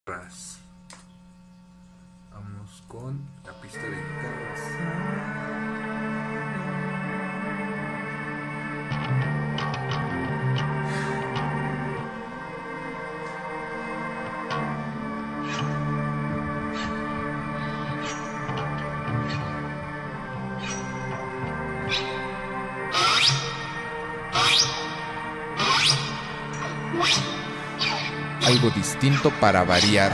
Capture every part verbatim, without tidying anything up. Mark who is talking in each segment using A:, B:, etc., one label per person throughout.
A: guitarras. Vamos con la pista de guitarras.
B: Algo distinto para variar.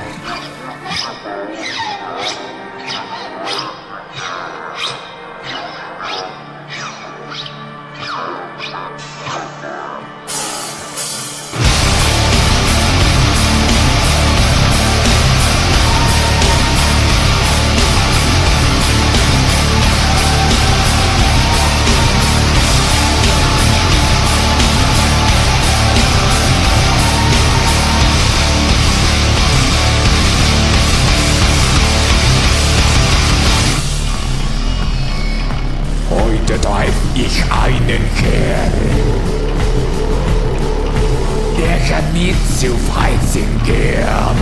C: Heute treff ich einen Kerl, der kann mir zu freizing gern.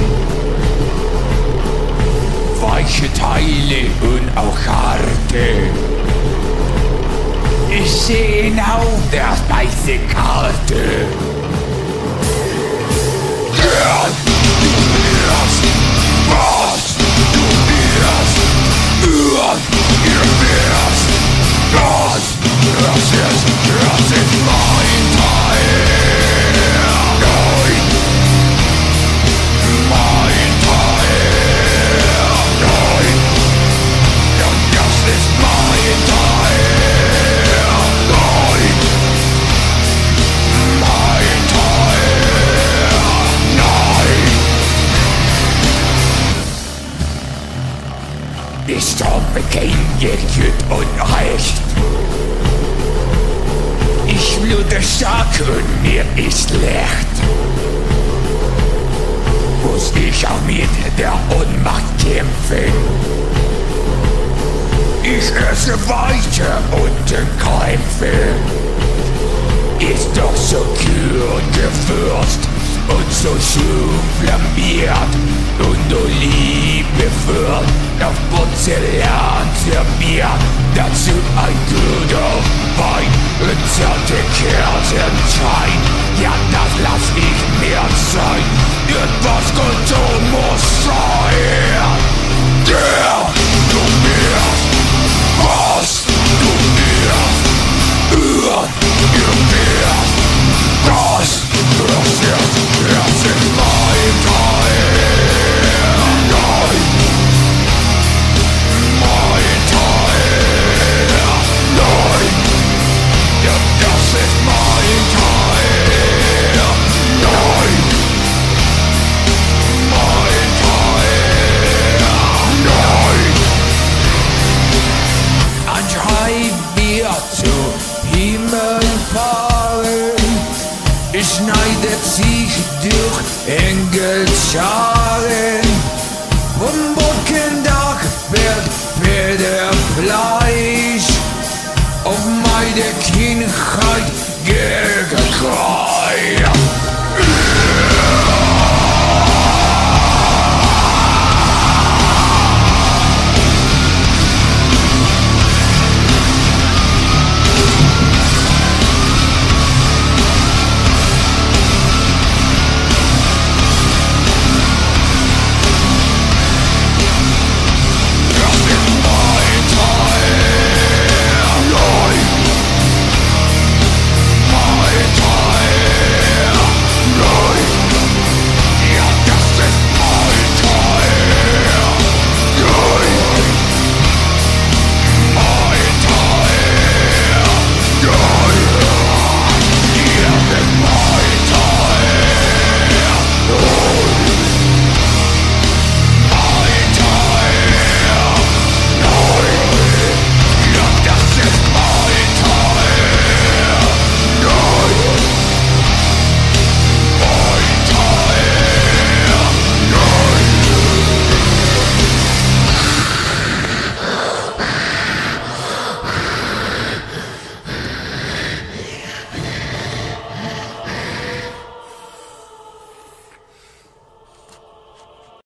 C: Weiche Teile und auch harte. Ich seh ihn auf der Speisekarte. Ja, du wirst, was du wirst, ja, ihr wirst. Das, das ist, das ist mein Teil. Nein, mein Teil. Nein, ja, das ist mein Teil. Nein, mein Teil. Nein. Ich stoppe kein Geld Unrecht. Ich blute stark und mir ist leicht. Muss ich auch mit der Ohnmacht kämpfen. Ich esse weiter und den Kämpfe. Ist doch so kühl gewürzt und so schön flambiert und Olive wird auf Porzellan serviert. Dazu ein guter Wein und zarte Kerzenschein. Ja, das lass ich mir sein. Etwas Kultur